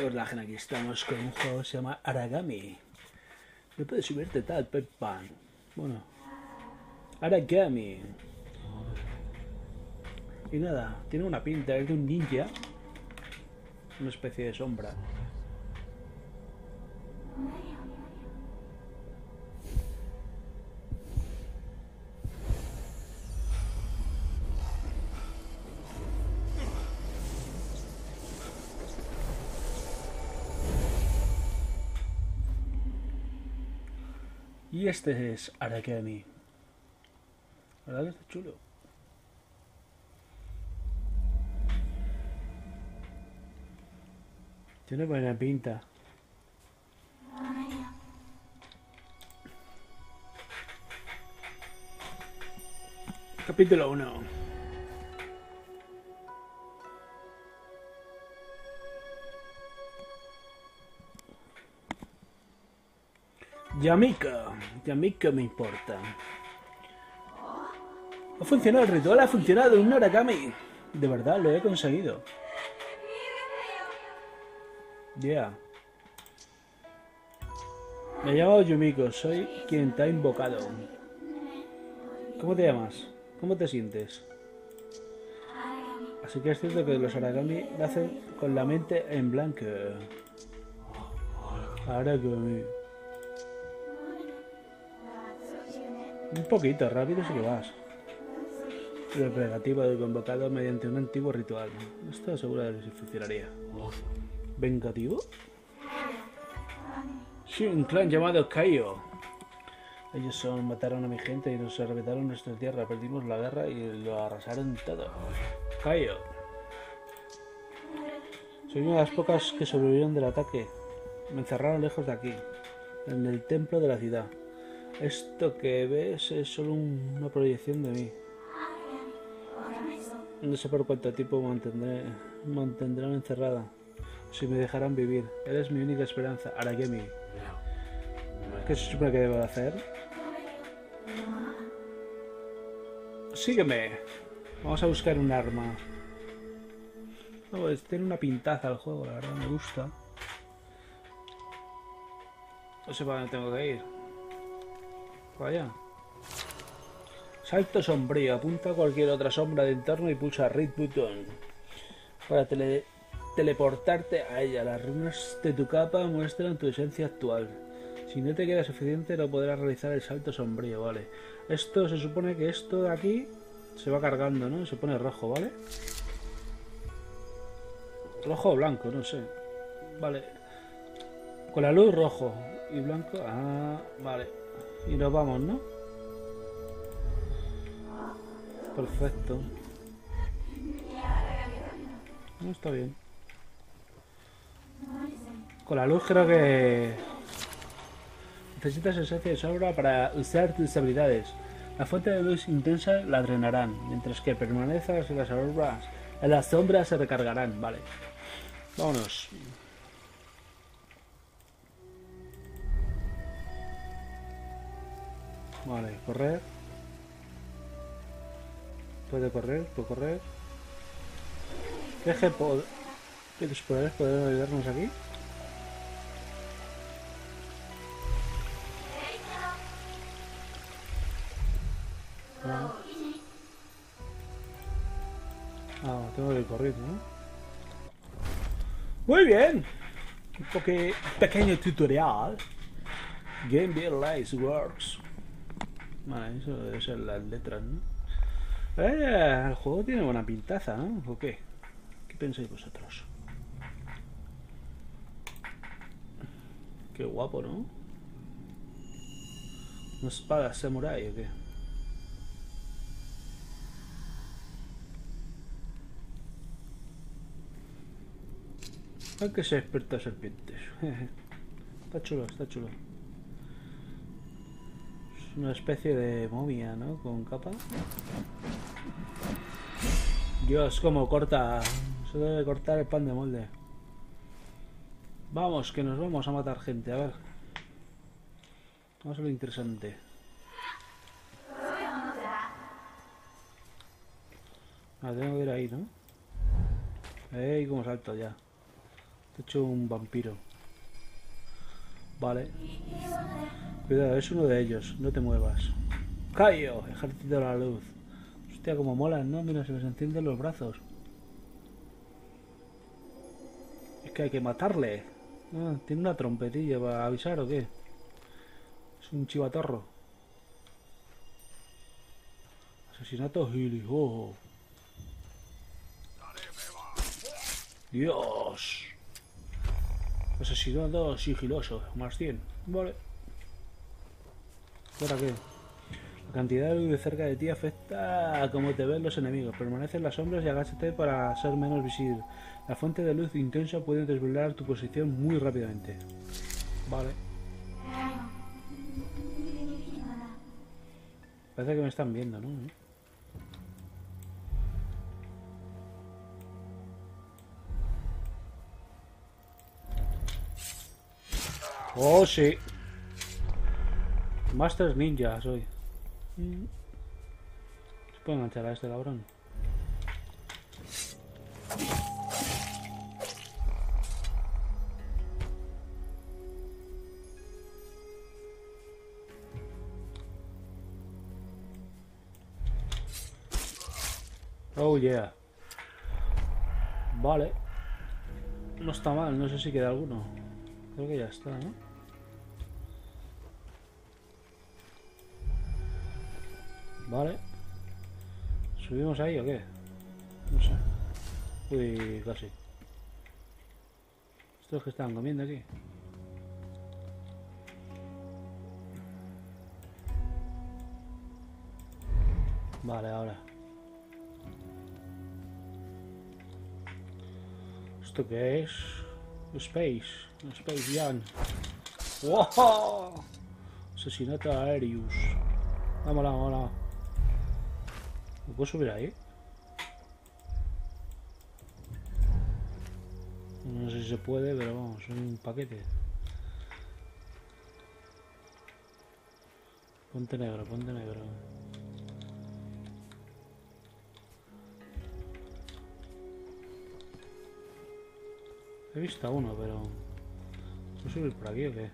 relajen, aquí estamos con un juego que se llama Aragami. No puedes subirte tal, Peppan. Bueno, Aragami. Y nada, tiene una pinta, es de un ninja. Una especie de sombra. Y este es Aragami. La verdad que está chulo. Tiene buena pinta. Capítulo 1. Yamika me importa. Ha funcionado, el ritual ha funcionado, un Aragami. De verdad, lo he conseguido. Yeah. Me llamo Yumiko, soy quien te ha invocado. ¿Cómo te llamas? ¿Cómo te sientes? Así que es cierto que los Aragami nacen con la mente en blanco. Aragami. Un poquito, rápido sí que vas. El pegativo del convocado mediante un antiguo ritual. No estoy segura de si funcionaría. ¿Vengativo? Sí, un clan llamado Kaio. Ellos mataron a mi gente y nos arrebataron nuestra tierra. Perdimos la guerra y lo arrasaron todo. Kaio. Soy una de las pocas que sobrevivieron del ataque. Me encerraron lejos de aquí, en el templo de la ciudad. Esto que ves es solo una proyección de mí. No sé por cuánto tiempo mantendrán encerrada. Si me dejarán vivir. Eres mi única esperanza, Aragami. ¿Qué se supone que debo hacer? Sígueme. Vamos a buscar un arma. No, pues tiene una pintaza el juego, la verdad, me gusta. No sé para dónde tengo que ir. Para allá. Salto sombrío. Apunta a cualquier otra sombra de entorno y pulsa Right Button para teleportarte a ella. Las runas de tu capa muestran tu esencia actual. Si no te queda suficiente, no podrás realizar el salto sombrío, ¿vale? Esto se supone que esto de aquí se va cargando, ¿no? Se pone rojo, ¿vale? Rojo o blanco, no sé. Vale. Con la luz rojo y blanco. Ah, vale. Y nos vamos, ¿no? Perfecto. No, está bien. Con la luz creo que necesitas esencia de sombra para usar tus habilidades. La fuente de luz intensa la drenarán, mientras que permanezcas en las sombras se recargarán. Vale. Vámonos. Vale, correr. Puede correr, puede correr. ¿Qué tus poderes pueden ayudarnos aquí? Ah, tengo que correr, ¿no? Muy bien. Un pequeño tutorial. Game Beer Lights Works. Vale, eso debe ser las letras, ¿no? El juego tiene buena pintaza, ¿no? ¿O qué? ¿Qué pensáis vosotros? Qué guapo, ¿no? ¿Una espada samurai o qué? Hay que ser experto a serpientes. Está chulo, está chulo. Es una especie de momia, ¿no? Con capa. Dios, cómo corta. Se debe cortar el pan de molde. Vamos, que nos vamos a matar gente. A ver. Vamos a lo interesante. Ah, tengo que ir ahí, ¿no? Ey, cómo salto ya. He hecho un vampiro. Vale. Cuidado, es uno de ellos. No te muevas. ¡Cayo! Ejército de la luz. Hostia, como molan, ¿no? Mira, se les encienden los brazos. Es que hay que matarle. Ah, ¿tiene una trompetilla para avisar o qué? Es un chivatorro. Asesinato Gili. ¡Oh! ¡Dios! Asesinato sigiloso. Más 100. Vale. ¿Ahora qué? La cantidad de luz de cerca de ti afecta a cómo te ven los enemigos. Permanece en las sombras y agáchate para ser menos visible. La fuente de luz intensa puede desvelar tu posición muy rápidamente. Vale. Parece que me están viendo, ¿no? Oh, sí. Master Ninja soy. ¿Se puede enganchar a este cabrón? Oh yeah. Vale. No está mal, no sé si queda alguno. Creo que ya está, ¿no? Vale. ¿Subimos ahí o qué? No sé. Uy, casi. Estos que estaban comiendo aquí. Vale, ahora. ¿Esto qué es? Space Jam. ¡Wow! Asesinato Aerius. Vámonos, vámonos. ¿Me puedo subir ahí? No sé si se puede, pero vamos, soy un paquete. Ponte negro, ponte negro. He visto a uno, pero... ¿puedo subir por aquí o qué?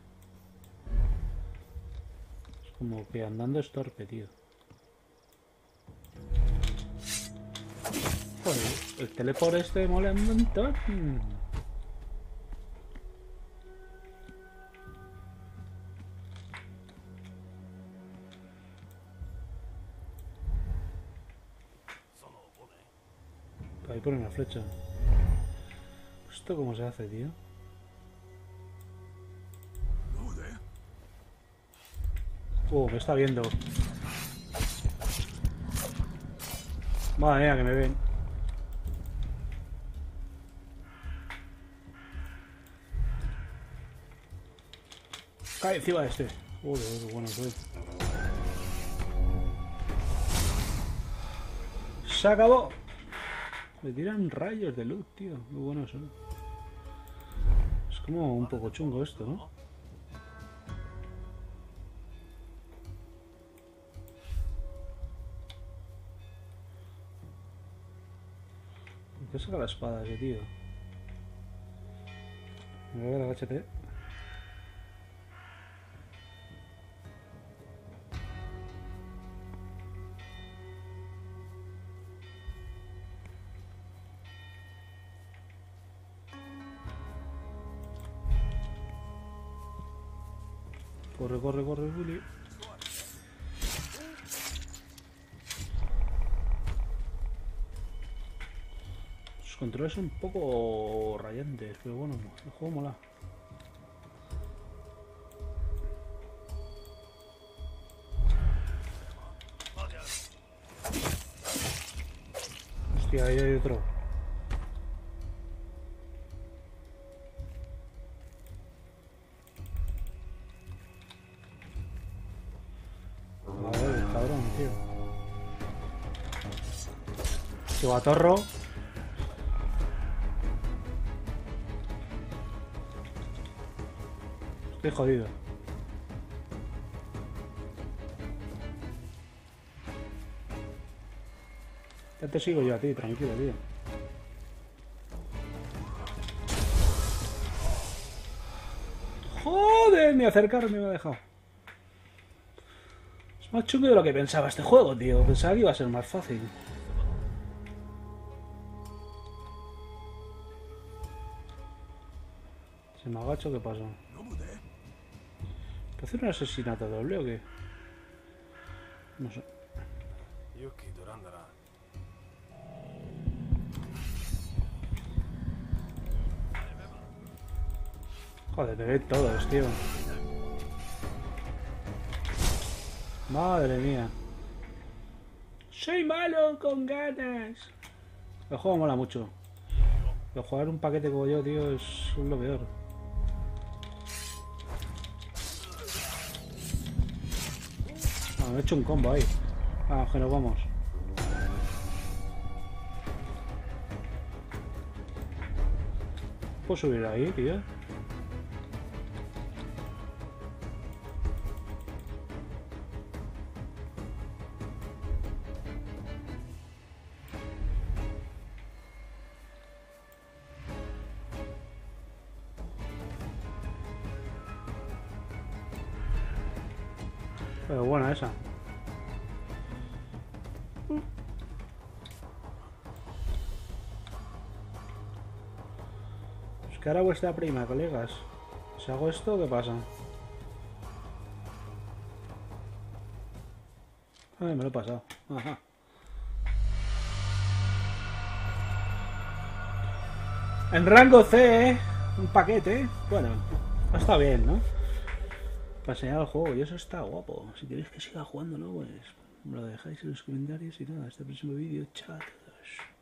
Es como que andando es torpe, tío. Joder, el teleport este mola un montón. Ahí pone una flecha. ¿Esto cómo se hace, tío? Me está viendo. Madre mía, que me ven. Cae encima de este. Joder, qué bueno soy. Se acabó. Me tiran rayos de luz, tío. Qué bueno soy. Es como un poco chungo esto, ¿no? ¿Por qué saca la espada ese tío? A ver, agáchate. Corre, corre, corre, Willy. Los controles son un poco rayantes, pero bueno, el juego mola. Hostia, ahí hay otro. A ver, el cabrón, tío. Chivatorro. Estoy jodido. Ya te sigo yo a ti, tranquilo, tío. Joder, ni acercarme me ha dejado. Es más chungo de lo que pensaba este juego, tío. Pensaba que iba a ser más fácil. ¿Se me agacho? ¿Qué pasa? ¿Puede hacer un asesinato doble o qué? No sé. Joder, me ven todos, tío. Madre mía. Soy malo con ganas. El juego mola mucho. Pero jugar un paquete como yo, tío, es lo peor. Ah, me he hecho un combo ahí. Ah, que nos vamos. ¿Puedo subir ahí, tío? Pero buena esa. Es que ahora vuestra prima, colegas. Si hago esto, ¿qué pasa? Ay, me lo he pasado. Ajá. En rango C, ¿eh? Un paquete, ¿eh? Bueno, está bien, ¿no? Para enseñar el juego, y eso está guapo. Si queréis que siga jugando, ¿no? Pues me lo dejáis en los comentarios y nada, hasta el próximo vídeo. Chao a todos.